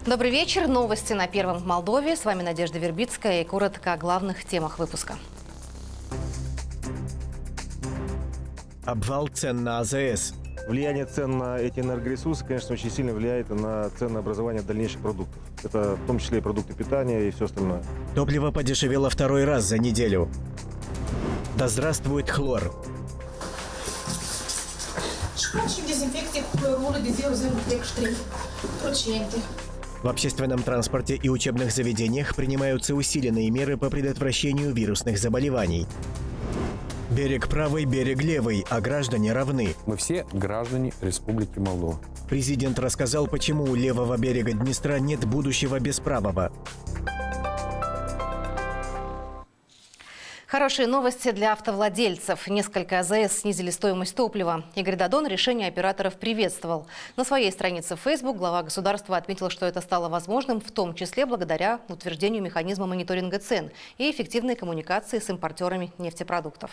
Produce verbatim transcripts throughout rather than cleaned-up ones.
Добрый вечер. Новости на Первом в Молдове. С вами Надежда Вербицкая и коротко о главных темах выпуска. Обвал цен на АЗС. Влияние цен на эти энергоресурсы, конечно, очень сильно влияет на ценообразование дальнейших продуктов. Это в том числе и продукты питания и все остальное. Топливо подешевело второй раз за неделю. Да здравствует хлор. В общественном транспорте и учебных заведениях принимаются усиленные меры по предотвращению вирусных заболеваний. Берег правый, берег левый, а граждане равны. Мы все граждане Республики Молдова. Президент рассказал, почему у левого берега Днестра нет будущего без правого. Хорошие новости для автовладельцев. Несколько АЗС снизили стоимость топлива. Игорь Дадон решение операторов приветствовал. На своей странице в Facebook глава государства отметил, что это стало возможным, в том числе благодаря утверждению механизма мониторинга цен и эффективной коммуникации с импортерами нефтепродуктов.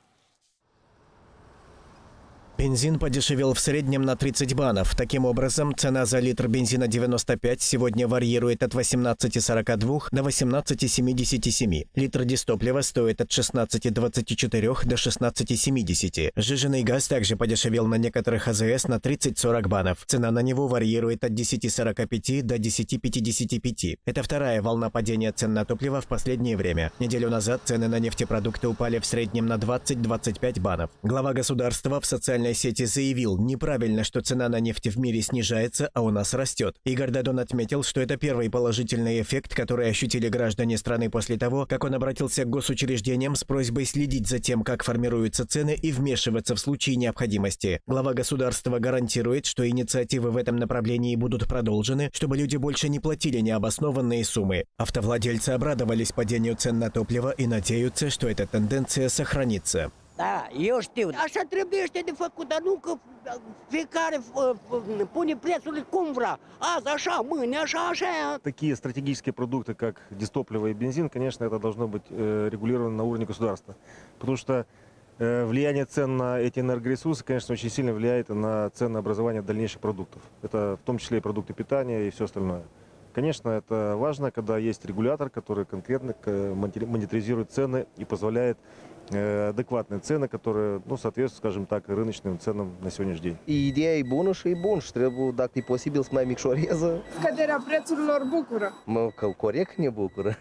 Бензин подешевел в среднем на тридцать банов. Таким образом, цена за литр бензина девяносто пять сегодня варьирует от восемнадцати сорока двух до восемнадцати семидесяти семи. Литр дистоплива стоит от шестнадцати двадцати четырёх до шестнадцати семидесяти. Сжиженный газ также подешевел на некоторых АЗС на тридцать-сорок банов. Цена на него варьирует от десяти сорока пяти до десяти пятидесяти пяти. Это вторая волна падения цен на топливо в последнее время. Неделю назад цены на нефтепродукты упали в среднем на двадцать-двадцать пять банов. Глава государства в социальной сети заявил, неправильно, что цена на нефть в мире снижается, а у нас растет. Игорь Дадон отметил, что это первый положительный эффект, который ощутили граждане страны после того, как он обратился к госучреждениям с просьбой следить за тем, как формируются цены и вмешиваться в случае необходимости. Глава государства гарантирует, что инициативы в этом направлении будут продолжены, чтобы люди больше не платили необоснованные суммы. Автовладельцы обрадовались падению цен на топливо и надеются, что эта тенденция сохранится. Da, eu știu. Așa trebuie de făcut, dar nu că fiecare pune prețurile cum vrea. Azi așa, mâine așa, așa. Такие стратегические продукты, как дистопливо и бензин, конечно, это должно быть э, регулировано на уровне государства. Потому что э, влияние цен на эти энергоресурсы, конечно, очень сильно влияет на ценообразование дальнейших продуктов. Это в том числе и продукты питания и все остальное. Конечно, это важно, когда есть регулятор, который конкретно мониторизирует цены и позволяет адекватные цены, которые, ну, соответствуют, скажем так, рыночным ценам на сегодняшний день. Ideea e bună și e bun și trebuie, dacă e posibil, să mai micșoreze. Scăderea prețurilor bucură. Mă, că corect ne bucură.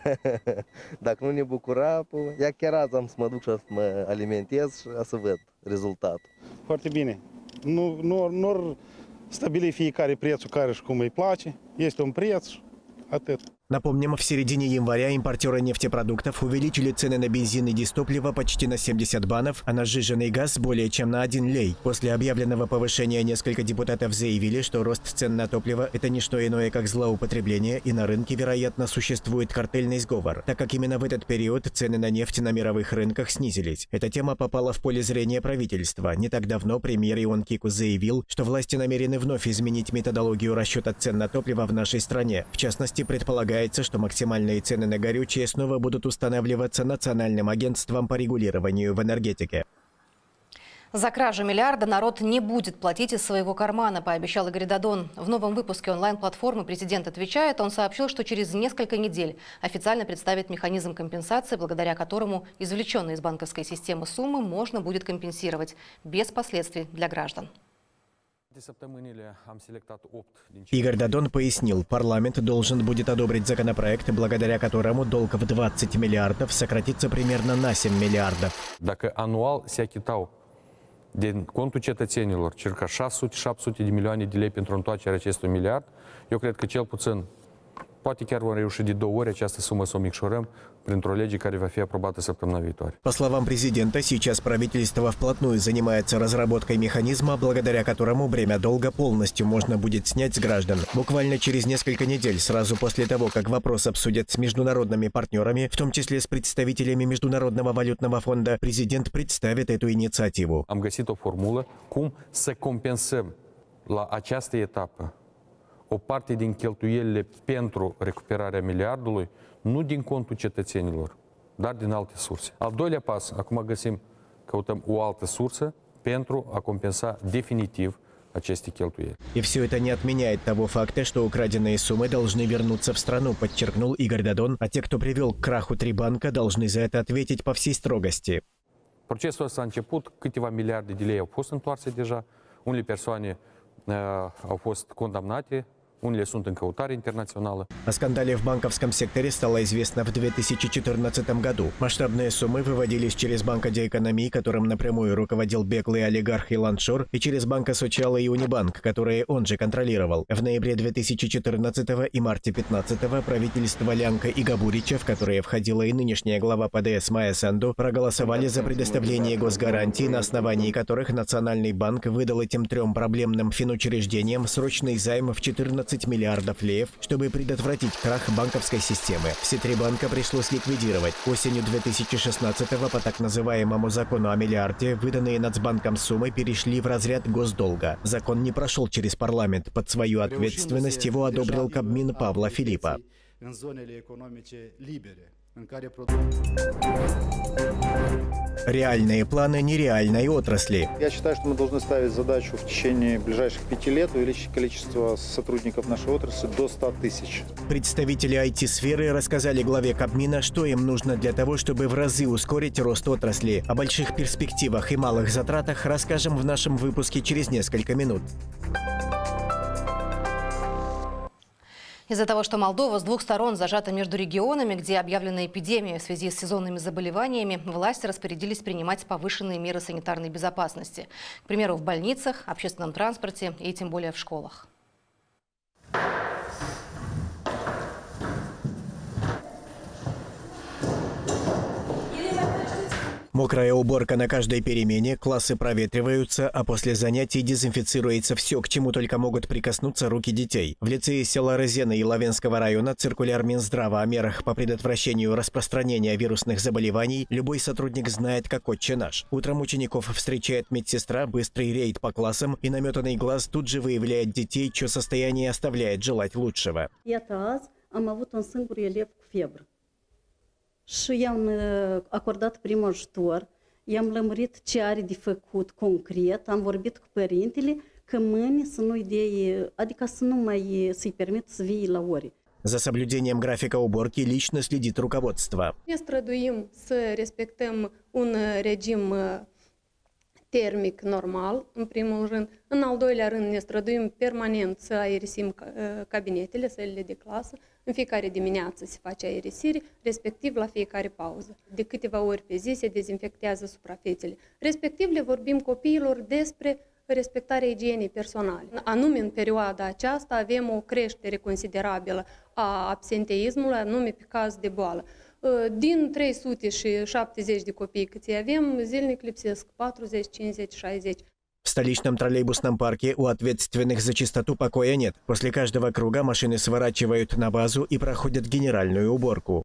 Dacă nu ne bucura, ia chiar azi am să mă duc și să mă alimentez și să văd rezultatul. Foarte bine. Nu, nu, nu stabili fiecare prețul care și cum îi place. Este un preț, atât. Напомним, в середине января импортеры нефтепродуктов увеличили цены на бензин и дистопливо почти на семьдесят банов, а на сжиженный газ более чем на один лей. После объявленного повышения несколько депутатов заявили, что рост цен на топливо – это не что иное, как злоупотребление, и на рынке, вероятно, существует картельный сговор, так как именно в этот период цены на нефть на мировых рынках снизились. Эта тема попала в поле зрения правительства. Не так давно премьер Ион Кику заявил, что власти намерены вновь изменить методологию расчета цен на топливо в нашей стране. В частности, предполагается, что максимальные цены на горючее снова будут устанавливаться Национальным агентством по регулированию в энергетике. За кражу миллиарда народ не будет платить из своего кармана, пообещал Игорь Дадон. В новом выпуске онлайн-платформы «Президент отвечает» он сообщил, что через несколько недель официально представит механизм компенсации, благодаря которому извлеченные из банковской системы суммы можно будет компенсировать без последствий для граждан. Игорь Дадон пояснил, парламент должен будет одобрить законопроект, благодаря которому долг в двадцать миллиардов сократится примерно на семь миллиардов. Dacă anual se achitau din contul cetățenilor circa șase sute șapte sute de milioane de lei pentru întoarcerea acestui miliard, eu cred că cel puțin, poate chiar vom reuși de două ori această sumă să o micșorăm printr-o lege care va fi aprobată săptămâna viitoare. По словам президента, сейчас правительство вплотную занимается разработкой механизма, благодаря которому бремя долга полностью можно будет снять с граждан. Буквально через несколько недель, сразу после того, как вопрос обсудят с международными партнерами, в том числе с представителями Международного валютного фонда, президент представит эту инициативу. Am găsit o formulă cum să compensăm la această etapă o parte din cheltuielile pentru recuperarea miliardului, nu din contul cetățenilor, dar din alte surse. Al doilea pas, acum găsim, căutăm o altă sursă pentru a compensa definitiv aceste cheltuieli. И все это не отменяет того факта, что украденные суммы должны вернуться в страну, подчеркнул Игорь Дадон, а те, кто привел к краху три банка, должны за это ответить по всей строгости. Procesul s-a început, câteva miliarde de lei au fost întoarse deja, unele persoane uh, au fost condamnate, unele sunt în căutare internațională. О скандале в банковском секторе стало известно в две тысячи четырнадцатом году. Масштабные суммы выводились через Банк Экономии, которым напрямую руководил беглый олигарх Илан Шор, и через Банка Сочала и Унибанк, которые он же контролировал. В ноябре две тысячи четырнадцатого и марте две тысячи пятнадцатого правительства Лянка и Габурича, в которые входила и нынешняя глава ПДС Майя Санду, проголосовали за предоставление госгарантий, на основании которых Национальный банк выдал этим трем проблемным финучреждениям срочный займ в четырнадцать миллиардов леев, чтобы предотвратить крах банковской системы. Все три банка пришлось ликвидировать. Осенью две тысячи шестнадцатого по так называемому закону о миллиарде выданные Нацбанком суммы перешли в разряд госдолга. Закон не прошел через парламент. Под свою ответственность его одобрил Кабмин Павла Филиппа. Реальные планы нереальной отрасли. Я считаю, что мы должны ставить задачу в течение ближайших пяти лет увеличить количество сотрудников нашей отрасли до ста тысяч. Представители ай ти-сферы рассказали главе Кабмина, что им нужно для того, чтобы в разы ускорить рост отрасли. О больших перспективах и малых затратах расскажем в нашем выпуске через несколько минут. Из-за того, что Молдова с двух сторон зажата между регионами, где объявлена эпидемия в связи с сезонными заболеваниями, власти распорядились принимать повышенные меры санитарной безопасности. К примеру, в больницах, общественном транспорте и тем более в школах. Мокрая уборка на каждой перемене, классы проветриваются, а после занятий дезинфицируется все, к чему только могут прикоснуться руки детей. В лицее села Розена и Лавенского района циркуляр Минздрава о мерах по предотвращению распространения вирусных заболеваний любой сотрудник знает как отче наш. Утром учеников встречает медсестра, быстрый рейд по классам, и наметанный глаз тут же выявляет детей, чье состояние оставляет желать лучшего. Și i-am acordat prim ajutor, i-am lămurit ce are de făcut concret, am vorbit cu părintele că mâine să nu-i dea, adică să nu mai să-i permit să vie la ore. За соблюдением графика уборки lично следит руководство. Ne străduim să respectăm un regim termic normal, în primul rând. În al doilea rând, ne străduim permanent să aerisim cabinetele, sălile de clasă. În fiecare dimineață se face aerisire, respectiv la fiecare pauză. De câteva ori pe zi se dezinfectează suprafețele. Respectiv le vorbim copiilor despre respectarea igienei personale. Anume, în perioada aceasta avem o creștere considerabilă a absenteismului, anume pe caz de boală. Din trei sute șaptezeci de copii câți avem, zilnic lipsesc patruzeci, cincizeci, șaizeci. В столичном троллейбусном парке у ответственных за чистоту покоя нет. После каждого круга машины сворачивают на базу и проходят генеральную уборку.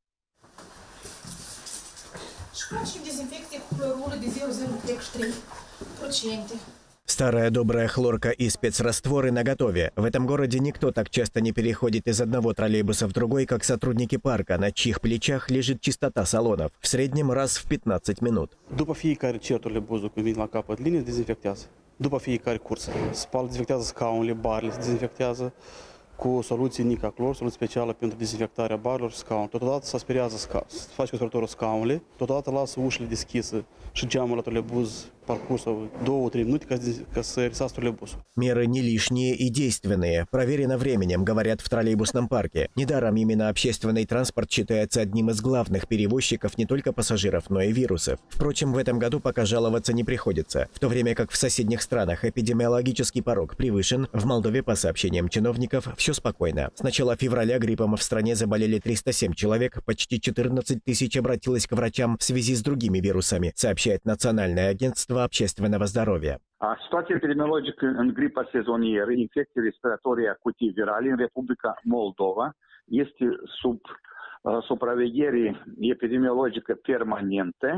Старая добрая хлорка и спецрастворы наготове. В этом городе никто так часто не переходит из одного троллейбуса в другой, как сотрудники парка, на чьих плечах лежит чистота салонов. В среднем раз в пятнадцать минут. După fiecare certurile buzul când vin la capăt linie, se dezinfectează. După fiecare cursă. Spală, dezinfectează scaunele, barele, se dezinfectează cu soluții Nicaclor, soluție specială pentru dezinfectarea barilor și scaunelor. Totodată se aspiriază scaunul, se face cu spălătorul scaunele, totodată lasă ușile deschise și geamul la trolleybuz паркурсов две-три минуты, как с троллейбуса. Меры не лишние и действенные, проверено временем, говорят в троллейбусном парке. Недаром именно общественный транспорт считается одним из главных перевозчиков не только пассажиров, но и вирусов. Впрочем, в этом году пока жаловаться не приходится. В то время как в соседних странах эпидемиологический порог превышен, в Молдове, по сообщениям чиновников, все спокойно. С начала февраля гриппом в стране заболели триста семь человек, почти четырнадцать тысяч обратилось к врачам в связи с другими вирусами, сообщает Национальное агентство общественного здоровья. Situația epidemiologică în gripa sezonieră, infecții respiratorii acute virale în Republica Moldova este sub uh, supraveghere epidemiologică permanentă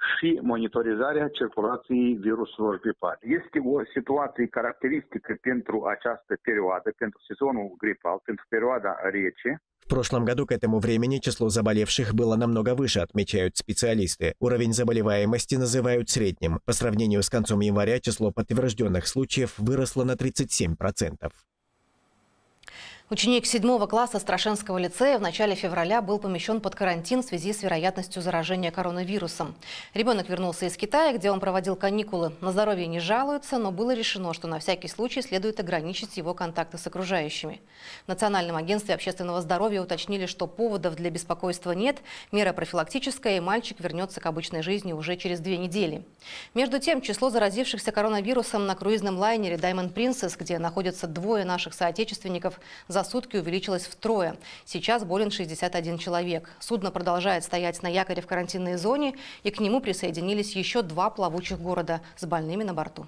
și monitorizarea circulației viruselor gripale. Este o situație caracteristică pentru această perioadă, pentru sezonul gripal, pentru perioada rece. В прошлом году к этому времени число заболевших было намного выше, отмечают специалисты. Уровень заболеваемости называют средним. По сравнению с концом января число подтвержденных случаев выросло на тридцать семь процентов. Ученик седьмого класса Страшенского лицея в начале февраля был помещен под карантин в связи с вероятностью заражения коронавирусом. Ребенок вернулся из Китая, где он проводил каникулы. На здоровье не жалуется, но было решено, что на всякий случай следует ограничить его контакты с окружающими. В Национальном агентстве общественного здоровья уточнили, что поводов для беспокойства нет, мера профилактическая, и мальчик вернется к обычной жизни уже через две недели. Между тем, число заразившихся коронавирусом на круизном лайнере Diamond Princess, где находятся двое наших соотечественников, за сутки увеличилось втрое. Сейчас болен шестьдесят один человек. Судно продолжает стоять на якоре в карантинной зоне, и к нему присоединились еще два плавучих города с больными на борту.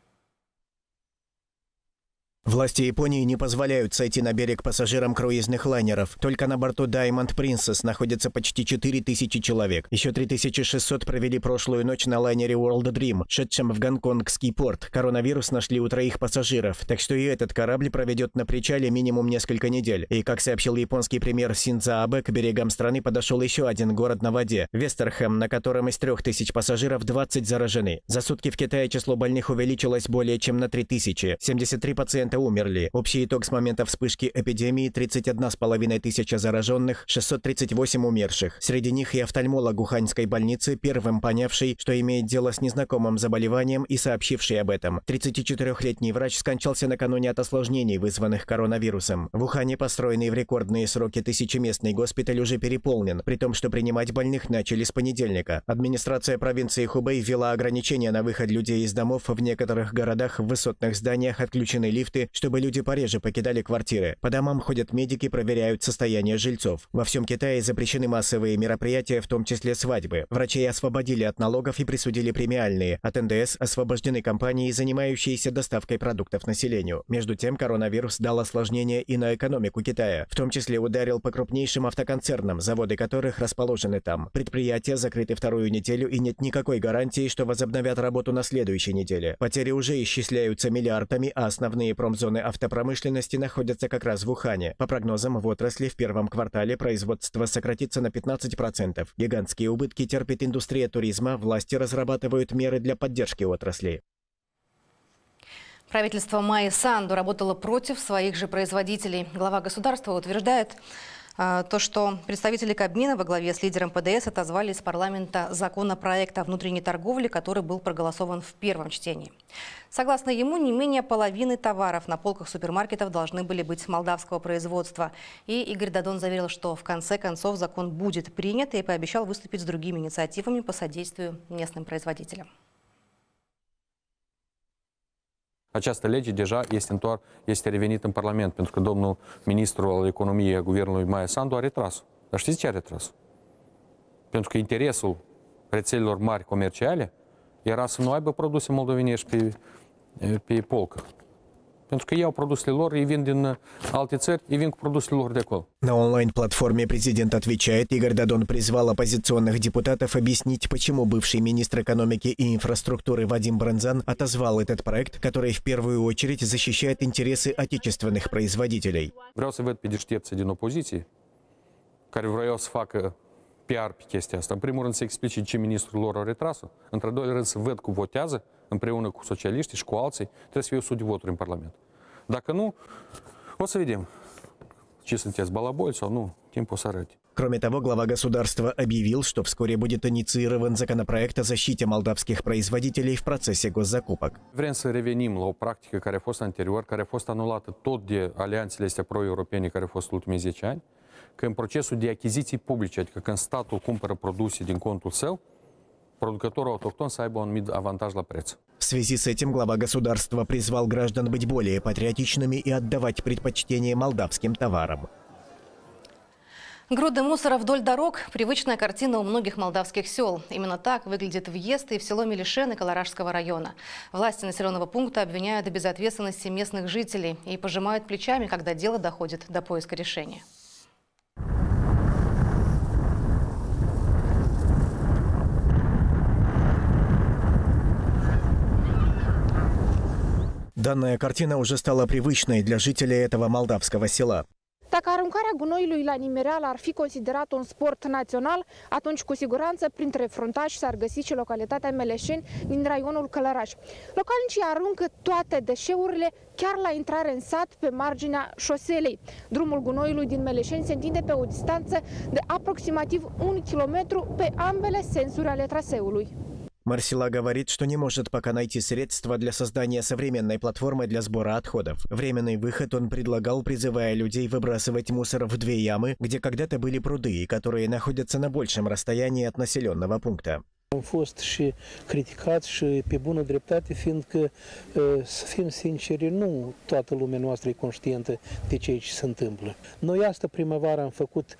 Власти Японии не позволяют сойти на берег пассажирам круизных лайнеров. Только на борту Diamond Princess находится почти четыре тысячи человек. Еще три тысячи шестьсот провели прошлую ночь на лайнере World Dream, шедшем в гонконгский порт. Коронавирус нашли у троих пассажиров, так что и этот корабль проведет на причале минимум несколько недель. И, как сообщил японский премьер Синдзо Абе, к берегам страны подошел еще один город на воде – Вестерхэм, на котором из трех тысяч пассажиров двадцать заражены. За сутки в Китае число больных увеличилось более чем на три тысячи. семьдесят три пациента умерли. Общий итог с момента вспышки эпидемии – тридцать одна с половиной тысяча зараженных, шестьсот тридцать восемь умерших. Среди них и офтальмолог Уханьской больницы, первым понявший, что имеет дело с незнакомым заболеванием и сообщивший об этом. тридцатичетырёхлетний врач скончался накануне от осложнений, вызванных коронавирусом. В Ухане построенный в рекордные сроки тысячеместный госпиталь уже переполнен, при том, что принимать больных начали с понедельника. Администрация провинции Хубэй ввела ограничения на выход людей из домов. В некоторых городах в высотных зданиях отключены лифты, чтобы люди пореже покидали квартиры. По домам ходят медики, проверяют состояние жильцов. Во всем Китае запрещены массовые мероприятия, в том числе свадьбы. Врачей освободили от налогов и присудили премиальные. От эн дэ эс освобождены компании, занимающиеся доставкой продуктов населению. Между тем, коронавирус дал осложнения и на экономику Китая. В том числе ударил по крупнейшим автоконцернам, заводы которых расположены там. Предприятия закрыты вторую неделю, и нет никакой гарантии, что возобновят работу на следующей неделе. Потери уже исчисляются миллиардами, а основные промзоны автопромышленности находятся как раз в Ухане. По прогнозам, в отрасли в первом квартале производство сократится на пятнадцать процентов. Гигантские убытки терпит индустрия туризма, власти разрабатывают меры для поддержки отрасли. Правительство Майи Санду работало против своих же производителей. Глава государства утверждает, то, что представители Кабмина во главе с лидером пэ дэ эс отозвали из парламента законопроект о внутренней торговле, который был проголосован в первом чтении. Согласно ему, не менее половины товаров на полках супермаркетов должны были быть молдавского производства. И Игорь Дадон заверил, что в конце концов закон будет принят, и пообещал выступить с другими инициативами по содействию местным производителям. Această lege deja este, întoar, este revenit în Parlament, pentru că domnul ministru al economiei a guvernului Maia Sandu a retras. Dar știți ce a retras? Pentru că interesul rețelelor mari comerciale era să nu aibă produse moldovenești pe, pe polcă. Pentru că iau produsele lor, îi vin din alte țări, îi vin cu produsele lor de acolo. На онлайн-платформе «Президент отвечает» Игорь Дадон призвал оппозиционных депутатов объяснить, почему бывший министр экономики и инфраструктуры Вадим Брынзан отозвал этот проект, который в первую очередь защищает интересы отечественных производителей. Vreau să văd pe deștepții din opoziție, care vreau să facă P R pe chestia asta. În primul rând să explice ce ministrul lor a retras-o. Într-al doilea rând să văd cum votează împreună cu socialiștii și cu alții. Trebuie să fie o sută de voturi în Parlament. Dacă nu, o să vedem ce sunteți, balaboli sau nu, timpul o să arate. Кроме того, глава государства объявил, что вскоре будет инициирован законопроект о защите молдавских производителей в процессе госзакупок. Vrem să revenim la o practică care a fost anterior, care a fost anulată tot de alianțele astea pro-europene care au fost în ultimii zece ani, că în procesul de achiziții publice, adică când statul cumpără produse din contul său, producătorul autohton să aibă un anumit avantaj la preț. В связи с этим глава государства призвал граждан быть более патриотичными и отдавать предпочтение молдавским товарам. Груды мусора вдоль дорог – привычная картина у многих молдавских сел. Именно так выглядит въезд и в село Мелишены Каларажского района. Власти населенного пункта обвиняют в безответственности местных жителей и пожимают плечами, когда дело доходит до поиска решения. Данная картина уже стала привычной для жителей этого молдавского села. Dacă aruncarea gunoiului la nimereală ar fi considerat un sport național, atunci cu siguranță printre fruntași s-ar găsi și localitatea Meleșeni din raionul Călăraș. Localnicii aruncă toate deșeurile chiar la intrare în sat pe marginea șoselei. Drumul gunoiului din Meleșeni se întinde pe o distanță de aproximativ un kilometru pe ambele sensuri ale traseului. Марсила говорит, что не может пока найти средства для создания современной платформы для сбора отходов. Временный выход он предлагал, призывая людей выбрасывать мусор в две ямы, где когда-то были пруды, которые находятся на большем расстоянии от населенного пункта. Am fost și criticat și pe bună dreptate, fiindcă, să fim sinceri, nu toată lumea noastră e conștientă de ceea ce se întâmplă. Noi asta primăvară am făcut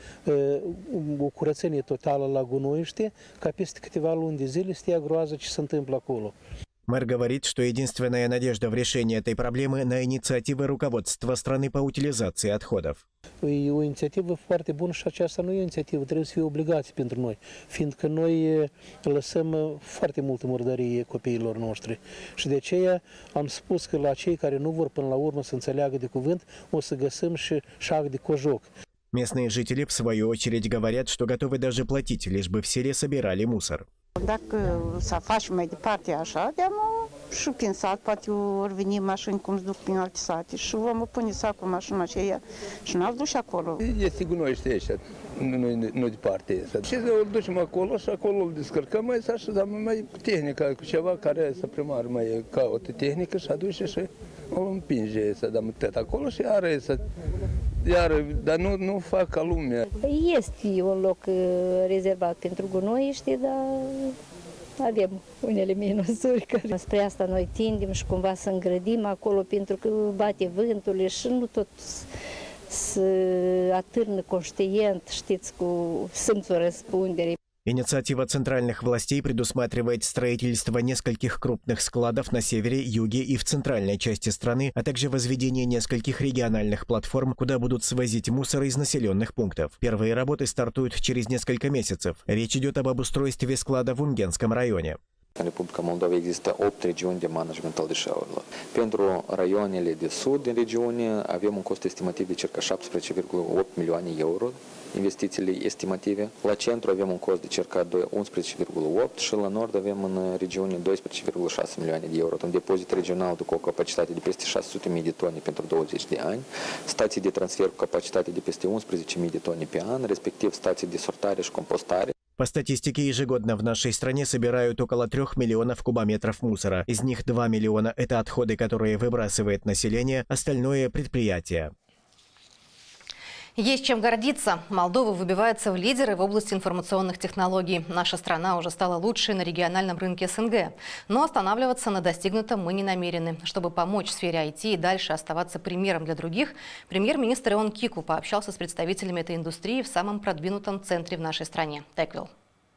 o curățenie totală la gunoiște, ca peste câteva luni de zile să stea groază ce se întâmplă acolo. Мэр говорит, что единственная надежда в решении этой проблемы на инициативы руководства страны по утилизации отходов. E o inițiativă foarte bună și aceasta nu e o inițiativă, trebuie să fie obligație pentru noi, fiindcă noi lăsăm foarte multă murdărie copiilor noștri. Și de aceea am spus că la cei care nu vor până la urmă să înțeleagă de cuvânt, o să găsim și șag de cojoc. Местные jители, в свою очередь, говорят, что готовы даже платить, лишь бы в селе собирали мусор. Dacă să faci mai departe așa, de-amă și prin sat, poate vor veni mașini cum se duc prin alte sate și vom pune sacul mașina aceea și n-au dus acolo. Este gunoiște ăștia, nu, nu departe. Și îl ducem acolo și acolo îl descărcăm mai să dăm mai tehnica, cu ceva care să primar mai caută tehnică și aduce și o împinge să dăm tot acolo și are să... Iar, dar nu, nu fac ca lumea. Este un loc rezervat pentru gunoiște, dar avem unele minusuri. Care... Spre asta noi tindem și cumva să îngrădim acolo, pentru că bate vântul și nu tot să atârnă conștient, știți, cu simțul răspunderii. Инициатива центральных властей предусматривает строительство нескольких крупных складов на севере, юге и в центральной части страны, а также возведение нескольких региональных платформ, куда будут свозить мусор из населенных пунктов. Первые работы стартуют через несколько месяцев. Речь идет об обустройстве склада в Унгенском районе. În Republica Moldova există opt regiuni de management al deșeurilor. Pentru raioanele de sud din regiune avem un cost estimativ de circa șaptesprezece virgulă opt milioane euro, investițiile estimative. La centru avem un cost de circa unsprezece virgulă opt și la nord avem în regiune doisprezece virgulă șase milioane de euro. Un depozit regional cu o capacitate de peste șase sute de mii de tone pentru douăzeci de ani, stații de transfer cu capacitate de peste unsprezece mii de tone pe an, respectiv stații de sortare și compostare. По статистике, ежегодно в нашей стране собирают около трех миллионов кубометров мусора. Из них два миллиона – это отходы, которые выбрасывает население, остальное – предприятия. Есть чем гордиться. Молдова выбивается в лидеры в области информационных технологий. Наша страна уже стала лучшей на региональном рынке СНГ. Но останавливаться на достигнутом мы не намерены. Чтобы помочь в сфере ай ти и дальше оставаться примером для других, премьер-министр Ион Кику пообщался с представителями этой индустрии в самом продвинутом центре в нашей стране – Теквилл.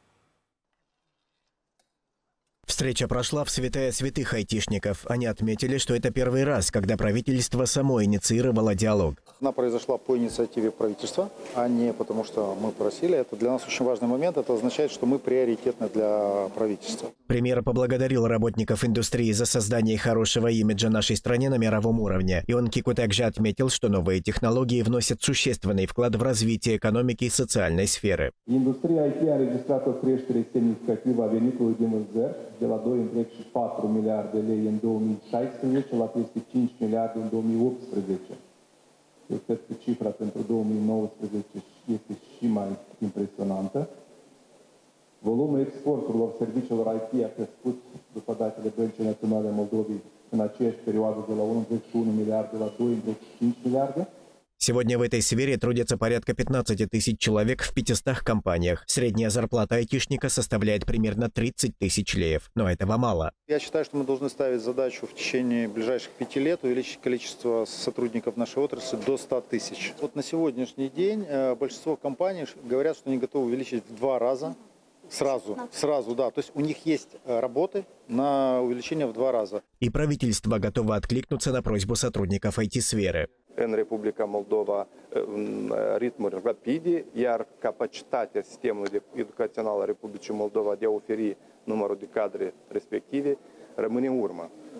Встреча прошла в святая святых айтишников. Они отметили, что это первый раз, когда правительство само инициировало диалог. Она произошла по инициативе правительства, а не потому, что мы просили. Это для нас очень важный момент. Это означает, что мы приоритетны для правительства. Премьер поблагодарил работников индустрии за создание хорошего имиджа нашей стране на мировом уровне. Ион Кику также отметил, что новые технологии вносят существенный вклад в развитие экономики и социальной сферы. Индустрия ай ти a înregistrat o creștere semnificativă a venitului din vânzări de la doi virgulă patru miliarde lei în două mii șaisprezece la peste cinci miliarde în două mii optsprezece. Eu cred că cifra pentru două mii nouăsprezece este și mai impresionantă. Volumul exporturilor serviciilor ай ти a crescut, după datele Băncii Naționale Moldovei, în aceeași perioadă de la unu virgulă unu miliarde la doi virgulă cinci miliarde. Сегодня в этой сфере трудятся порядка пятнадцати тысяч человек в пятистах компаниях. Средняя зарплата айтишника составляет примерно тридцать тысяч леев. Но этого мало. Я считаю, что мы должны ставить задачу в течение ближайших пяти лет увеличить количество сотрудников нашей отрасли до ста тысяч. Вот на сегодняшний день большинство компаний говорят, что они готовы увеличить в два раза. Сразу, сразу, да. То есть у них есть работы на увеличение в два раза. И правительство готово откликнуться на просьбу сотрудников ай ти-сферы. În Republica Moldova în ritmuri rapide, iar capacitatea sistemului educațional al Republicii Moldova de a oferi numărul de cadre respective rămâne în urmă.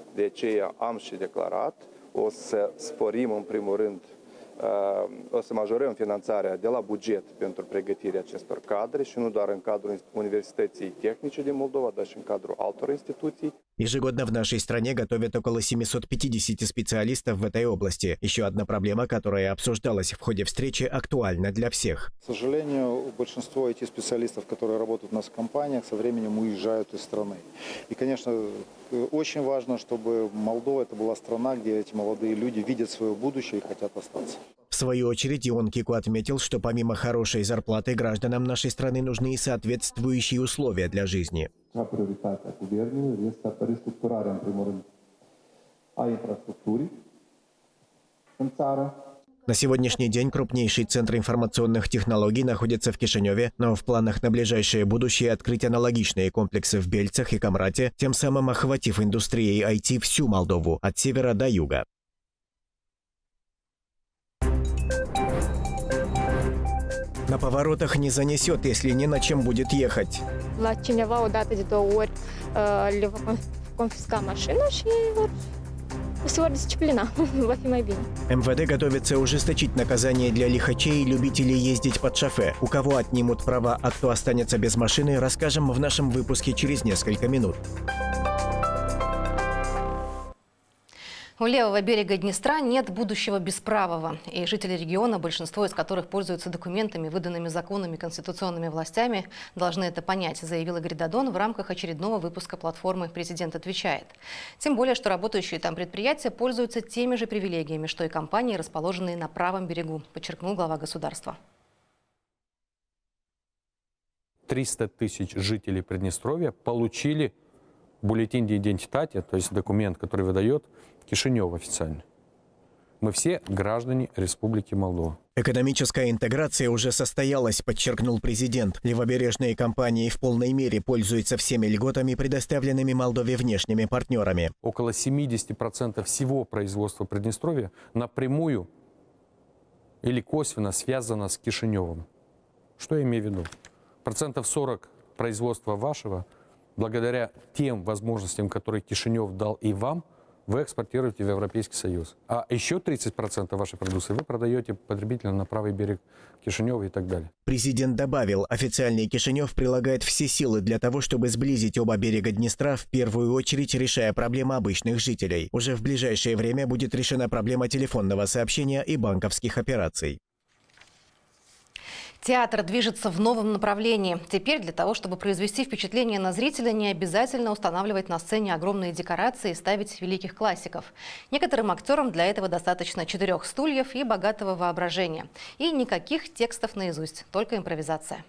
De aceea am și declarat, o să sporim în primul rând, o să majorăm finanțarea de la buget pentru pregătirea acestor cadre și nu doar în cadrul Universității Tehnice din Moldova, dar și în cadrul altor instituții. Ежегодно в нашей стране готовят около семисот пятидесяти специалистов в этой области. Еще одна проблема, которая обсуждалась в ходе встречи, актуальна для всех. К сожалению, большинство ай ти-специалистов, которые работают у нас в компаниях, со временем уезжают из страны. И, конечно, очень важно, чтобы Молдова это была страна, где эти молодые люди видят свое будущее и хотят остаться. В свою очередь, Ион Кику отметил, что помимо хорошей зарплаты гражданам нашей страны нужны и соответствующие условия для жизни. Prioritatea guvernului este restructurarea, în primul rând, a infrastructurii în țară. На сегодняшний день крупнейший центр информационных технологий находится в Кишиневе, но в планах на ближайшее будущее открыть аналогичные комплексы в Бельцах и Камрате, тем самым охватив индустрией ай ти всю Молдову, от севера до юга. На поворотах не занесет, если не на чем будет ехать. La cineva o dată de două ori le va confisca mașina și se vor disciplina. Va fi mai bine. эм вэ дэ готовится ужесточить наказание для лихачей и любителей ездить под шофе. У кого отнимут права, а кто останется без машины, расскажем в нашем выпуске через несколько минут. У левого берега Днестра нет будущего без правого. И жители региона, большинство из которых пользуются документами, выданными законами, конституционными властями, должны это понять, заявил Игорь Дадон в рамках очередного выпуска платформы «Президент отвечает». Тем более, что работающие там предприятия пользуются теми же привилегиями, что и компании, расположенные на правом берегу, подчеркнул глава государства. триста тысяч жителей Приднестровья получили бюллетень de identitate, то есть документ, который выдает Кишинев официально. Мы все граждане Республики Молдова. Экономическая интеграция уже состоялась, подчеркнул президент. Левобережные компании в полной мере пользуются всеми льготами, предоставленными Молдове внешними партнерами. Около семидесяти процентов всего производства Приднестровья напрямую или косвенно связано с Кишиневым. Что я имею в виду? Процентов сорок производства вашего, благодаря тем возможностям, которые Кишинев дал и вам, вы экспортируете в Европейский Союз. А еще тридцать процентов вашей продукции вы продаете потребителям на правый берег Кишинева и так далее. Президент добавил, официальный Кишинев прилагает все силы для того, чтобы сблизить оба берега Днестра, в первую очередь решая проблемы обычных жителей. Уже в ближайшее время будет решена проблема телефонного сообщения и банковских операций. Театр движется в новом направлении. Теперь для того, чтобы произвести впечатление на зрителя, не обязательно устанавливать на сцене огромные декорации и ставить великих классиков. Некоторым актерам для этого достаточно четырех стульев и богатого воображения. И никаких текстов наизусть, только импровизация.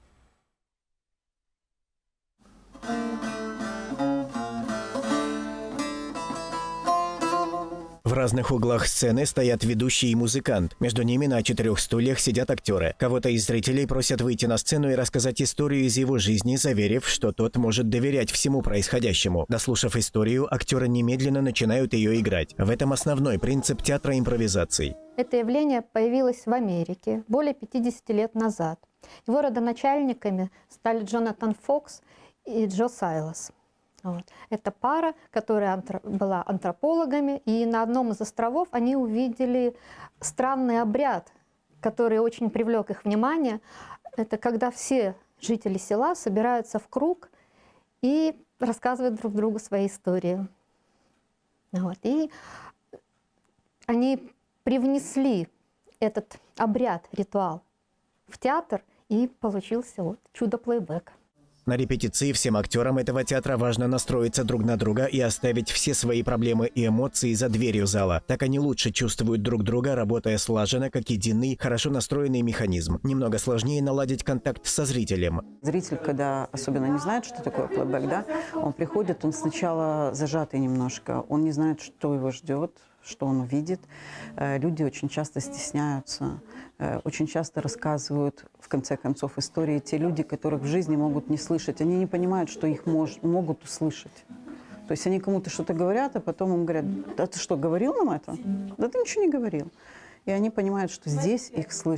В разных углах сцены стоят ведущий и музыкант. Между ними на четырех стульях сидят актеры. Кого-то из зрителей просят выйти на сцену и рассказать историю из его жизни, заверив, что тот может доверять всему происходящему. Дослушав историю, актеры немедленно начинают ее играть. В этом основной принцип театра импровизаций. Это явление появилось в Америке более пятидесяти лет назад. Его родоначальниками стали Джонатан Фокс и Джо Сайлас. Вот. Это пара, которая антро... была антропологами, и на одном из островов они увидели странный обряд, который очень привлек их внимание. Это когда все жители села собираются в круг и рассказывают друг другу свои истории. Вот. И они привнесли этот обряд, ритуал в театр, и получился вот чудо-плейбэк. На репетиции всем актерам этого театра важно настроиться друг на друга и оставить все свои проблемы и эмоции за дверью зала. Так они лучше чувствуют друг друга, работая слаженно, как единый, хорошо настроенный механизм. Немного сложнее наладить контакт со зрителем. Зритель, когда особенно не знает, что такое плейбэк, да, он приходит, он сначала зажатый немножко, он не знает, что его ждет, что он увидит. Люди очень часто стесняются, очень часто рассказывают, в конце концов, истории. Те люди, которых в жизни могут не слышать, они не понимают, что их мож, могут услышать. То есть они кому-то что-то говорят, а потом им говорят: да ты что, говорил нам это? Да ты ничего не говорил. И они понимают, что здесь их слышат.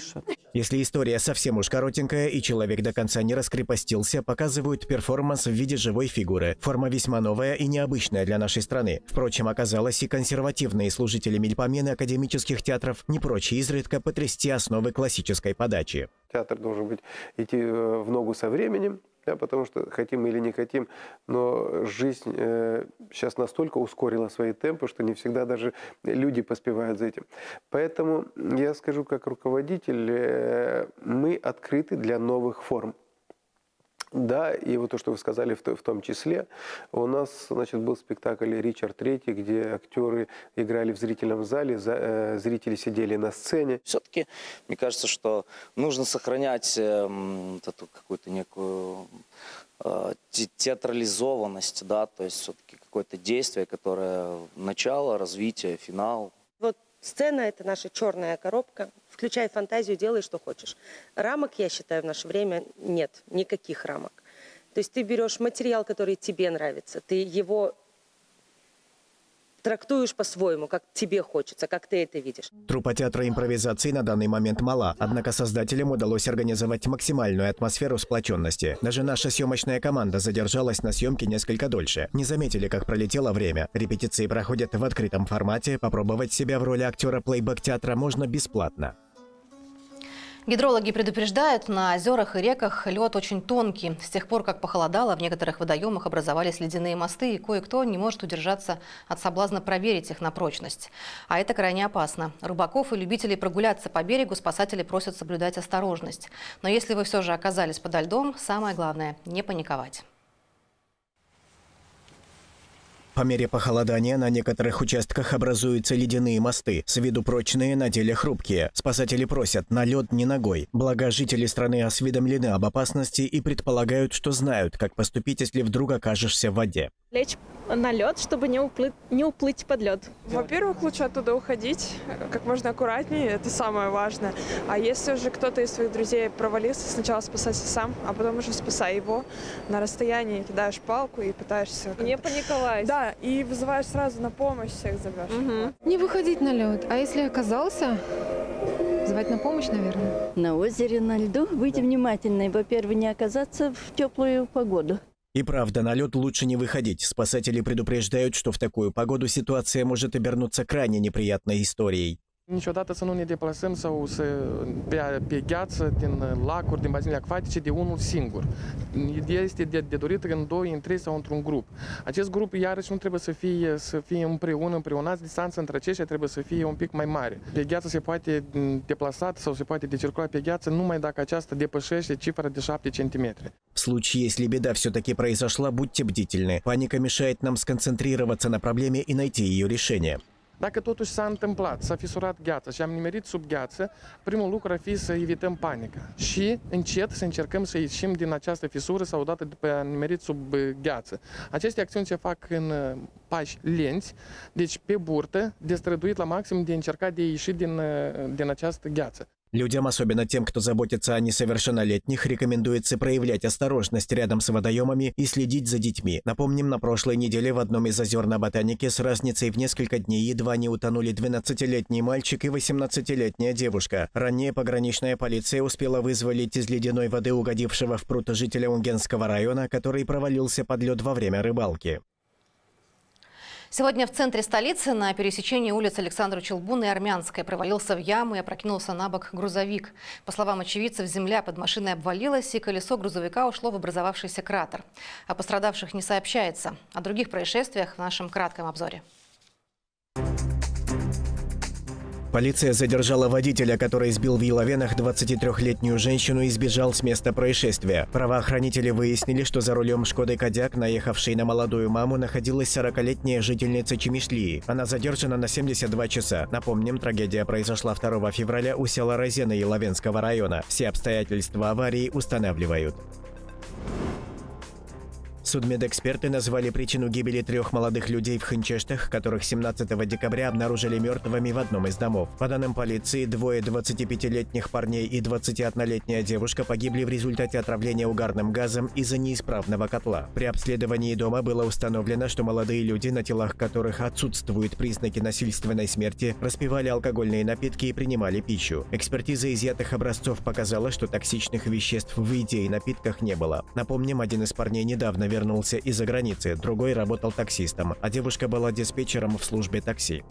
Если история совсем уж коротенькая и человек до конца не раскрепостился, показывают перформанс в виде живой фигуры. Форма весьма новая и необычная для нашей страны. Впрочем, оказалось, и консервативные служители мельпомены академических театров не прочь изредка потрясти основы классической подачи. Театр должен быть идти в ногу со временем. Да, потому что хотим или не хотим, но жизнь э, сейчас настолько ускорила свои темпы, что не всегда даже люди поспевают за этим. Поэтому я скажу как руководитель, э, мы открыты для новых форм. Да, и вот то, что вы сказали в, в том числе, у нас, значит, был спектакль «Ричард третий», где актеры играли в зрительном зале, за, э, зрители сидели на сцене. Все-таки, мне кажется, что нужно сохранять э, эту какую-то некую э, театрализованность, да, то есть все-таки какое-то действие, которое начало, развитие, финал. Вот сцена – это наша черная коробка. Включай фантазию, делай, что хочешь. Рамок, я считаю, в наше время нет, никаких рамок. То есть ты берешь материал, который тебе нравится, ты его трактуешь по-своему, как тебе хочется, как ты это видишь. Труппа театра импровизации на данный момент мала, однако создателям удалось организовать максимальную атмосферу сплоченности. Даже наша съемочная команда задержалась на съемке несколько дольше. Не заметили, как пролетело время. Репетиции проходят в открытом формате, попробовать себя в роли актера плейбэк-театра можно бесплатно. Гидрологи предупреждают, на озерах и реках лед очень тонкий. С тех пор, как похолодало, в некоторых водоемах образовались ледяные мосты, и кое-кто не может удержаться от соблазна проверить их на прочность. А это крайне опасно. Рыбаков и любителей прогуляться по берегу спасатели просят соблюдать осторожность. Но если вы все же оказались подо льдом, самое главное – не паниковать. По мере похолодания на некоторых участках образуются ледяные мосты. С виду прочные, на деле хрупкие. Спасатели просят на лед не ногой. Благо, жители страны осведомлены об опасности и предполагают, что знают, как поступить, если вдруг окажешься в воде. Лечь на лед, чтобы не уплыть, не уплыть под лед. Во-первых, лучше оттуда уходить как можно аккуратнее, это самое важное. А если уже кто-то из своих друзей провалился, сначала спасайся сам, а потом уже спасай его. На расстоянии кидаешь палку и пытаешься... Не паниковать. Да, и вызываешь сразу на помощь, всех зовешь. Угу. Не выходить на лед, а если оказался, звать на помощь, наверное. На озере, на льду будьте внимательны. Во-первых, не оказаться в теплую погоду. И правда, на лед лучше не выходить. Спасатели предупреждают, что в такую pогоду ситуация может обернуться крайне неприятной историей. Niciodată să nu ne deplasăm sau să pe, pe gheață din lacuri, din bazinele acvatice de unul singur. Ideea este de, de dorit în doi, în trei sau într-un grup. Acest grup iarăși nu trebuie să fie, să fie împreună, împreunați, distanța între aceștia trebuie să fie un pic mai mare. Pe gheață se poate deplasa sau se poate decircula pe gheață numai dacă aceasta depășește cifra de șapte centimetri. В случае, если беда все-таки произошла, будьте бдительны. Паника мешает нам сконцентрироваться на проблеме и найти ее решение. Dacă totuși s-a întâmplat, s-a fisurat gheața și am nimerit sub gheață, primul lucru ar fi să evităm panica și încet să încercăm să ieșim din această fisură sau odată după a nimerit sub gheață. Aceste acțiuni se fac în pași lenți, deci pe burtă, destrăduit la maxim de încercat de a ieși din, din această gheață. Людям, особенно тем, кто заботится о несовершеннолетних, рекомендуется проявлять осторожность рядом с водоемами и следить за детьми. Напомним, на прошлой неделе в одном из озер на Ботанике с разницей в несколько дней едва не утонули двенадцатилетний мальчик и восемнадцатилетняя девушка. Ранее пограничная полиция успела вызволить из ледяной воды угодившего в пруд жителя Унгенского района, который провалился под лед во время рыбалки. Сегодня в центре столицы на пересечении улиц Александра Челбуна и Армянской провалился в яму и опрокинулся на бок грузовик. По словам очевидцев, земля под машиной обвалилась, и колесо грузовика ушло в образовавшийся кратер. О пострадавших не сообщается. О других происшествиях в нашем кратком обзоре. Полиция задержала водителя, который сбил в Еловенах двадцатитрёхлетнюю женщину и сбежал с места происшествия. Правоохранители выяснили, что за рулем «Шкоды Кодиак», наехавшей на молодую маму, находилась сорокалетняя жительница Чемишлии. Она задержана на семьдесят два часа. Напомним, трагедия произошла второго февраля у села Розена Еловенского района. Все обстоятельства аварии устанавливают. Судмедэксперты назвали причину гибели трех молодых людей в Хынчештах, которых семнадцатого декабря обнаружили мертвыми в одном из домов. По данным полиции, двое двадцатипятилетних парней и двадцатиоднолетняя девушка погибли в результате отравления угарным газом из-за неисправного котла. При обследовании дома было установлено, что молодые люди, на телах которых отсутствуют признаки насильственной смерти, распивали алкогольные напитки и принимали пищу. Экспертиза изъятых образцов показала, что токсичных веществ в еде и напитках не было. Напомним, один из парней недавно вернулся из-за границы, другой работал таксистом, а девушка была диспетчером в службе такси.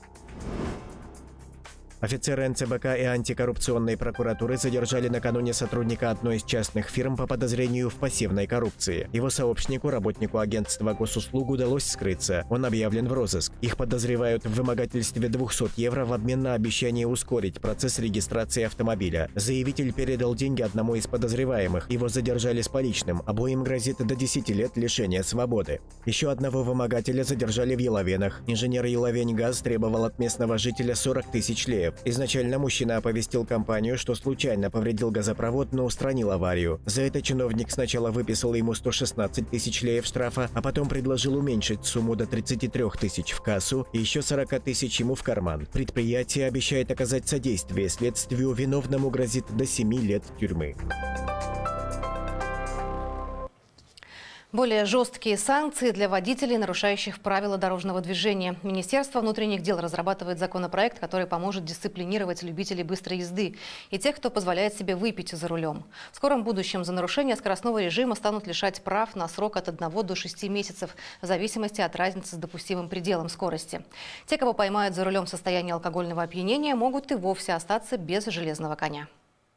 Офицеры эн цэ бэ ка и антикоррупционной прокуратуры задержали накануне сотрудника одной из частных фирм по подозрению в пассивной коррупции. Его сообщнику, работнику агентства госуслуг, удалось скрыться. Он объявлен в розыск. Их подозревают в вымогательстве двухсот евро в обмен на обещание ускорить процесс регистрации автомобиля. Заявитель передал деньги одному из подозреваемых. Его задержали с поличным. Обоим грозит до десяти лет лишения свободы. Еще одного вымогателя задержали в Еловенах. Инженер Еловень-Газ требовал от местного жителя сорок тысяч леев. Изначально мужчина оповестил компанию, что случайно повредил газопровод, но устранил аварию. За это чиновник сначала выписал ему сто шестнадцать тысяч леев штрафа, а потом предложил уменьшить сумму до тридцати трёх тысяч в кассу и еще сорока тысяч ему в карман. Предприятие обещает оказать содействие следствию, виновному грозит до семи лет тюрьмы. Более жесткие санкции для водителей, нарушающих правила дорожного движения. Министерство внутренних дел разрабатывает законопроект, который поможет дисциплинировать любителей быстрой езды и тех, кто позволяет себе выпить за рулем. В скором будущем за нарушение скоростного режима станут лишать прав на срок от одного до шести месяцев, в зависимости от разницы с допустимым пределом скорости. Те, кого поймают за рулем в состоянии алкогольного опьянения, могут и вовсе остаться без железного коня.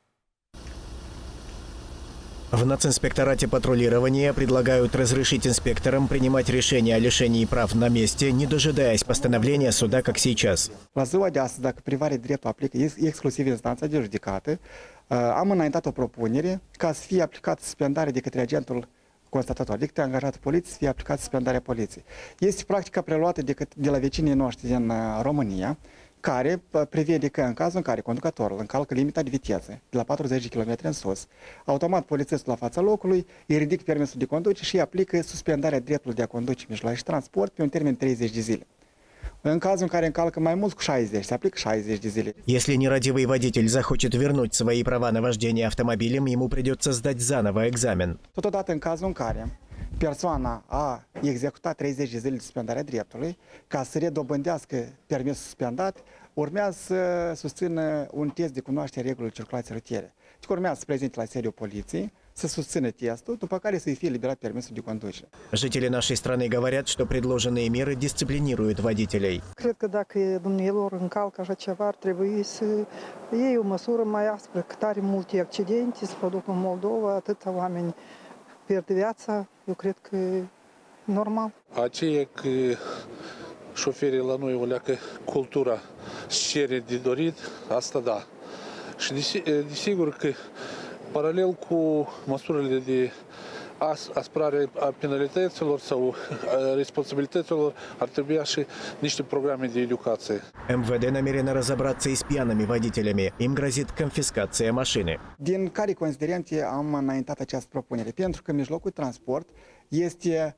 В Нацинспекторате патрулирования предлагают разрешить инспекторам принимать решения о лишении прав на месте, не dожидаясь постановления суда, как сейчас. La ziua de astăzi, dacă privarea dreptul aplică exclusiv instanța de judecată, am înaintat o propunere ca să fie aplicată suspendarea de către agentul constatator, de către angajatul poliției, să fie aplicată suspendarea poliției. Este practica preluată de, de la vecinii noștri din România, care prevede că în cazul în care conducătorul încalcă limita de viteză de la patruzeci de kilometri în sus, automat polițistul la fața locului îi ridică permisul de conducere și îi aplică suspendarea dreptului de a conduce mijloace de transport pe un termen de treizeci de zile. În cazul în care încalcă mai mult cu șaizeci, se aplică șaizeci de zile. Если нерадивый водитель захочет вернуть свои права на вождение автомобилем, ему придется сдать заново экзамен. Totodată, în cazul în care persoana a executat treizeci de zile de suspendare a dreptului, ca să redobândească permisul suspendat, urmează să susțină un test de cunoaștere a regulilor circulației rutiere. Și urmează să prezinte la sediul poliției, să susțină testul, după care să-i fie liberat permisul de conducere. Jители нашей страны говорят, что предложенные меры дисциплинируют водителей. Cred că dacă domnilor încalcă așa ceva, ar trebui să iei o măsură mai aspră, că tare multe accidente se produc în Moldova, atâția oameni pierd viața, eu cred că e normal. Aceea că șoferii la noi o leacă cultura și cere de dorit, asta da. Și desigur că paralel cu măsurile de asprare a penalităților sau a responsabilităților ar trebui și niște programe de educație. эм вэ дэ намерено разобраться и с пьяными водителями. Им грозит конфискация машины. Din care considerente am înaintat această propunere? Pentru că mijlocul de transport este,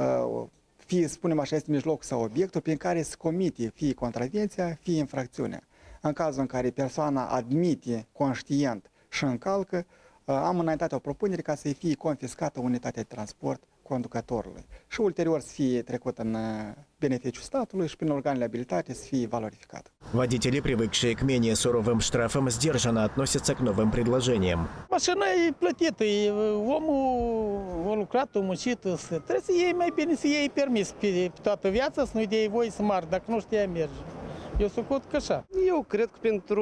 fie spunem așa, este mijlocul sau obiectul prin care se comite fie contravenția, fie infracțiunea. În cazul în care persoana admite conștient și încalcă, am înaintat o propunere ca să-i fie confiscată unitatea de transport conducătorului și ulterior să fie trecut în beneficiul statului și prin organele abilitate să fie valorificat. Водители, привыкшие к менее суровым штрафам, сдержанно относятся к новым предложениям. Mașina e plătită, omul a lucrat, a muncit, trebuie să iei mai bine, să iei permis pe toată viața, să nu-i dai voie să marci, dacă nu știa merge. Eu socot că așa. Eu cred că pentru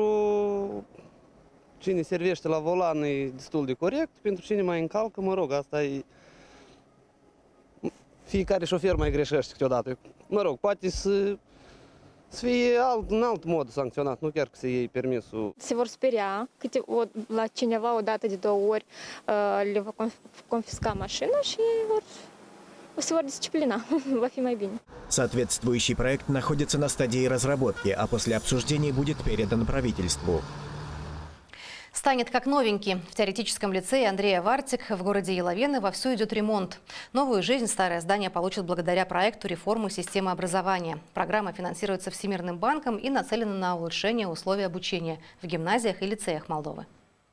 cine servește la volan e destul de corect, pentru cine mai încalcă, mă rog, asta e... Fiecare șofer mai greșește câteodată. Mă rog, poate să, să fie alt, în alt mod sancționat, nu chiar că să iei permisul. Se vor speria câte, o, la cineva o dată de două ori uh, le va confisca mașina și vor, se vor disciplina, va fi mai bine. Соответствующий проект находится на стадии разработки, а после обсуждений будет передан правительству. Станет как новенький. В теоретическом лицее Андрея Вартик в городе Еловены вовсю идет ремонт. Новую жизнь старое здание получит благодаря проекту реформы системы образования. Программа финансируется Всемирным банком и нацелена на улучшение условий обучения в гимназиях и лицеях Молдовы.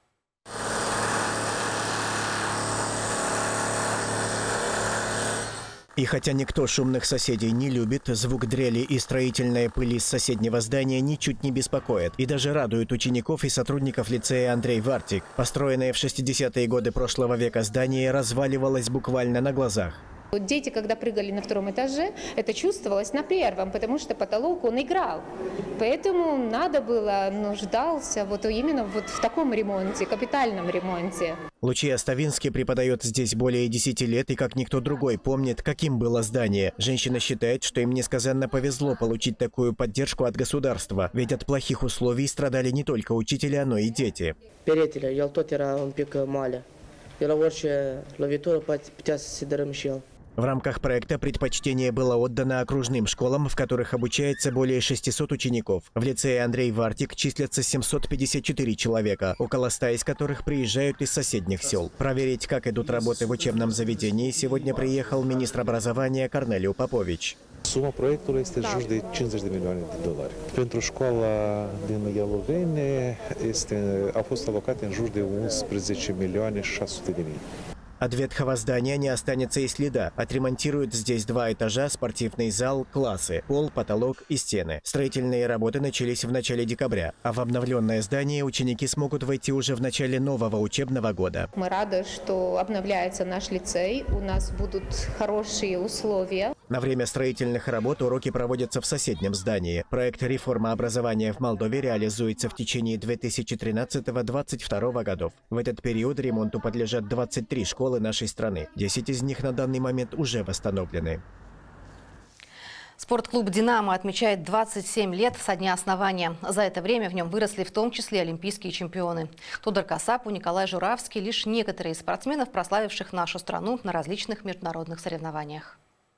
И хотя никто шумных соседей не любит, звук дрели и строительной пыли с соседнего здания ничуть не беспокоит и даже радует учеников и сотрудников лицея Андрей Вартик. Построенное в шестидесятые годы прошлого века здание разваливалось буквально на глазах. Дети, когда прыгали на втором этаже, это чувствовалось на первом, потому что потолок он играл. Поэтому надо было, нуждался вот именно вот в таком ремонте, капитальном ремонте. Лучия Ставинский преподает здесь более десяти лет и как никто другой помнит, каким было здание. Женщина считает, что им несказанно повезло получить такую поддержку от государства, ведь от плохих условий страдали не только учителя, но и дети. Peretele, el tot era un pic moale. El la orice lovitură putea să se dărâme și el. В рамках проекта предпочтение было отдано окружным школам, в которых обучается более шестисот учеников. В лицее Андрей Вартик числятся семьсот пятьдесят четыре человека, около ста из которых приезжают из соседних сел. Проверить, как идут работы в учебном заведении, сегодня приехал министр образования Корнелиu Popovici. Suma proiectului este în jur de cincizeci de milioane de dolari. Pentru școala din Ieloveni este, au fost alocate în jur de unsprezece milioane șase sute de mii. От ветхого здания не останется и следа. Отремонтируют здесь два этажа, спортивный зал, классы, пол, потолок и стены. Строительные работы начались в начале декабря, а в обновленное здание ученики смогут войти уже в начале нового учебного года. Мы рады, что обновляется наш лицей, у нас будут хорошие условия. На время строительных работ уроки проводятся в соседнем здании. Проект реформы образования в Молдове реализуется в течение две тысячи тринадцатого — две тысячи двадцать второго годов. В этот период ремонту подлежат двадцать три школы нашей страны. десять из них на данный момент уже восстановлены. Спортклуб «Динамо» отмечает двадцать семь лет со дня основания. За это время в нем выросли в том числе олимпийские чемпионы. Тодор Касапу, Николай Журавский – лишь некоторые из спортсменов, прославивших нашу страну на различных международных соревнованиях.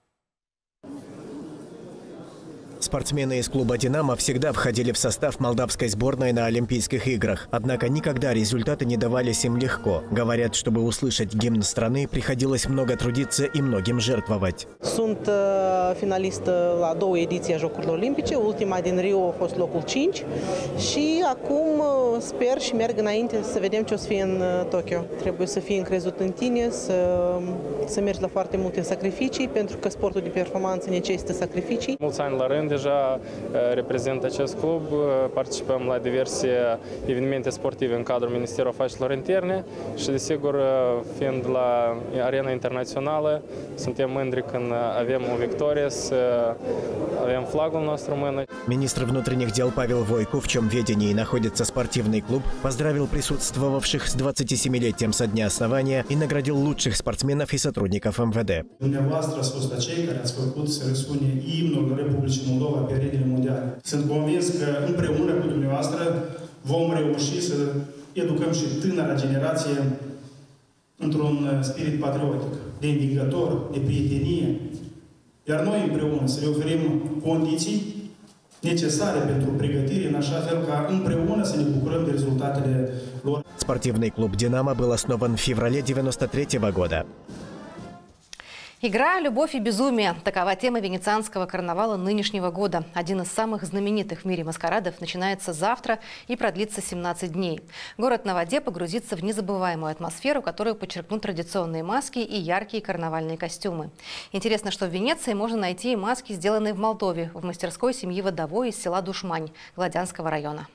Спортсмены из клуба «Динамо» всегда входили в состав молдавской сборной на Олимпийских играх. Однако никогда результаты не давались им легко. Говорят, чтобы услышать гимн страны, приходилось много трудиться и многим жертвовать. Sunt finalist la două ediții a Jocurilor Olimpice, ultima din Rio a fost locul cinci și acum sper și merg înainte să vedem ce o să fie în Tokyo. Trebuie să fii încrezut în tine, să, să mergi la foarte multe sacrificii, pentru că sportul de performanță necesită sacrificii. Mulți ani la rând deja reprezint acest club, participăm la diverse evenimente sportive în cadrul Ministerului Afacerilor Interne și, desigur, fiind la arena internațională, suntem mândri când avem o victorie, să avem flagul nostru în mână. Министр внутренних дел Павел Войко, в чем ведении naходится спортивный клуб, поздравил присутствовавших с двадцатисемилетием со дня основания и наградил лучших спортсменов и сотрудников эм вэ дэ. Dumneavoastră ați fost acei care ați făcut să răsune imnul Republicii Moldova pe arenele mondiale. Sunt convins că împreună cu dumneavoastră vom reuși să educăm și tânăra generație într-un spirit patriotic, de învingător, de prietenie. Iar noi împreună să le oferim condiții necesare pentru pregătire, în așa fel ca împreună să ne bucurăm de rezultatele lor. Спортивный клуб «Динамо» был основан в феврале девяносто третьего года. Игра, любовь и безумие – такова тема венецианского карнавала нынешнего года. Один из самых знаменитых в мире маскарадов начинается завтра и продлится семнадцать дней. Город на воде погрузится в незабываемую атмосферу, которую подчеркнут традиционные маски и яркие карнавальные костюмы. Интересно, что в Венеции можно найти и маски, сделанные в Молдове, в мастерской семьи Водовой из села Душмань Гладянского района.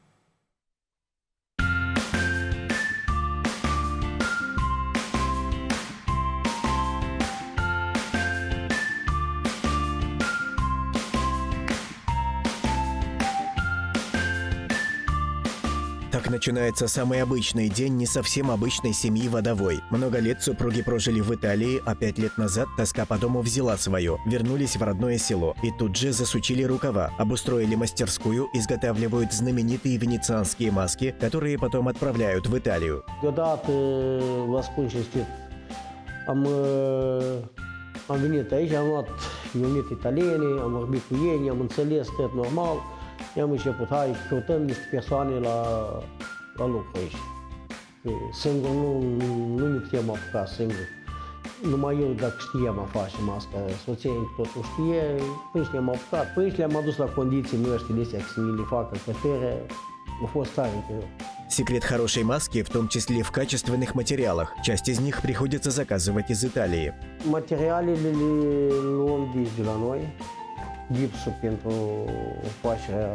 Так начинается самый обычный день не совсем обычной семьи Водовой. Много лет супруги прожили в Италии, а пять лет назад тоска по дому взяла свое. Вернулись в родное село и тут же засучили рукава, обустроили мастерскую, изготавливают знаменитые венецианские маски, которые потом отправляют в Италию. Deodată, vă spun cinstit, am, am venit aici, am luat unit italieni, am vorbit cu ei, am înțeles tot normal. I-am început, hai, căutăm niște persoane la la lucru aici. Singur nu, nu ne putem apuca singur. Numai eu, dacă știam a face masca, soția totul știe, până ne-am apucat, până le-am adus la condiții noștri de astea, să ne le facă cătere, a fost tare greu. Секрет хорошей маски в том числе в качественных материалах. Часть из них приходится заказывать из Италии. Materialele le luăm de la noi, gipsul pentru facerea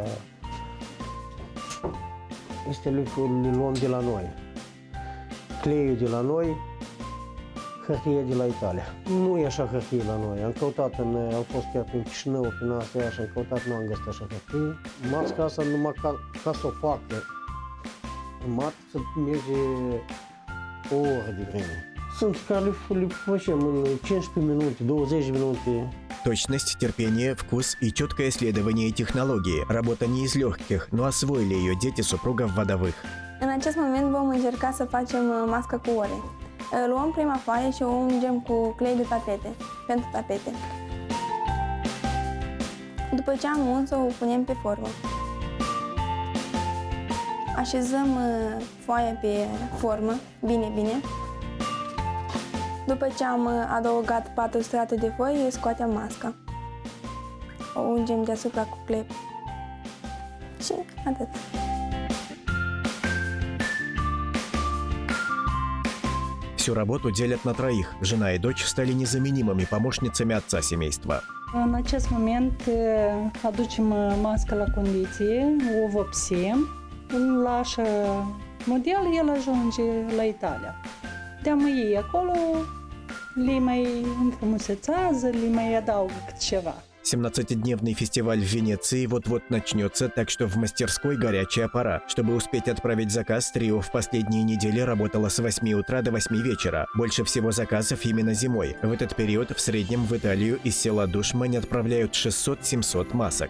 este lucruri le luăm de la noi, cleiul de la noi, hârtie de la Italia. Nu e așa hârtie la noi. Am căutat, în, am fost chiar prin Chișinău, prin astea și am căutat, nu am găsit așa hârtie. Masca asta numai ca, ca să o facă, mat să merge o oră de vreme. Sunt care le, le facem în cincisprezece minute, douăzeci de minute. Точность, терпение, вкус и четкое следование технологии. Работа не из легких, но освоили ее дети супругов Водовых. În acest moment vom încerca să facem mască cu ore. Luăm prima foaie și o ungem cu clei de tapete, pentru tapete. După ce am uns, o punem pe formă. Așezăm foaia pe formă, bine, bine. După ce am adăugat patru strate de foi, scoatem masca. O ungem deasupra cu clei. Și atât. Всю работу делят на троих. Жена и дочь стали незаменимыми помощницами отца семейства. În acest moment aducem masca la condiție, o vopsim, îl lașă model, el ajunge la Italia. De-am ei acolo, le mai înfrumusețează, le mai adaugă câte ceva. семнадцатидневный фестиваль в Венеции вот-вот начнется, так что в мастерской горячая пора. Чтобы успеть отправить заказ, трио в последние недели работало с восьми утра до восьми вечера. Больше всего заказов именно зимой. В этот период в среднем в Италию из села Душмань отправляют шестьсот-семьсот масок.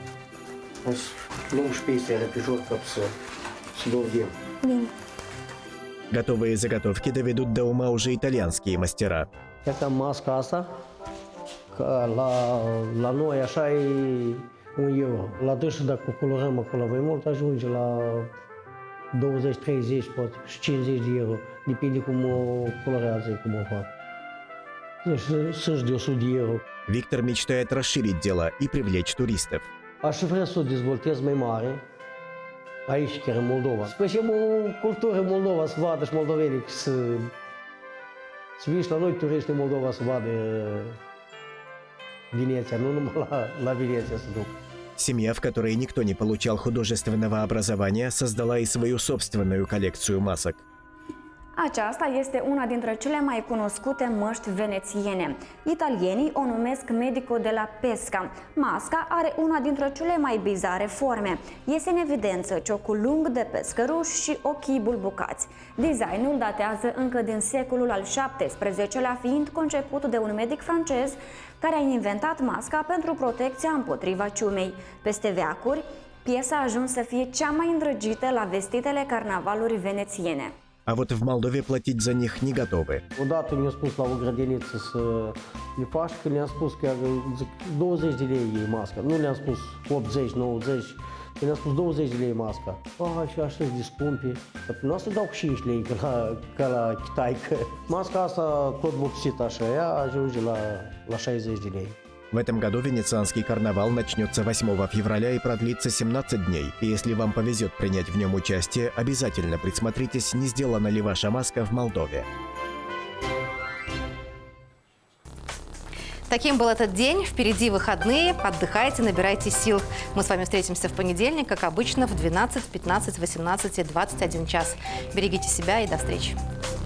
Готовые заготовки доведут до ума уже итальянские мастера. Это маска asta, la, la noi așa e un euro. La dânsă dacă colorăm acolo mai mult ajunge la douăzeci, treizeci, poate și cincizeci de euro. Depinde cum o colorează, cum o fac. Deci sunt de o sută de euro. Виктор мечтает расширить дело и привлечь туристов. Aș vrea să o dezvoltez mai mare, aici chiar în Moldova. Să facem o cultură în Moldova, să vadă și moldovenii, să, să vii și la noi turiști în Moldova să vadă Венеция, ну, la, la Венеция să duc. Семья, в которой никто не получал художественного образования, создала и свою собственную коллекцию масок. Aceasta este una dintre cele mai cunoscute măști venețiene. Italienii o numesc Medico della Pesca. Masca are una dintre cele mai bizare forme. Iese în evidență ciocul lung de pescăruș și ochii bulbucați. Designul datează încă din secolul al șaptesprezecelea, fiind conceput de un medic francez care a inventat masca pentru protecția împotriva ciumei. Peste veacuri, piesa a ajuns să fie cea mai îndrăgită la vestitele carnavaluri venețiene. А вот в Молдове платить за них не готовы. Odată mi-a spus la o grădiniță să le faci, că le-am spus că zic, douăzeci de lei e masca. Nu le-am spus optzeci, nouăzeci, le-am spus douăzeci de lei masca. Ah, și așa de scumpe. Dar pe noastră dau cinci lei, ca la, ca la Chitai, că masca asta tot vopsit așa, ea ajunge la, la șaizeci de lei. В этом году венецианский карнавал начнется восьмого февраля и продлится семнадцать дней. И если вам повезет принять в нем участие, обязательно присмотритесь, не сделана ли ваша маска в Молдове. Таким был этот день. Впереди выходные. Отдыхайте, набирайте сил. Мы с вами встретимся в понедельник, как обычно, в двенадцать, пятнадцать, восемнадцать и двадцать один час. Берегите себя и до встречи.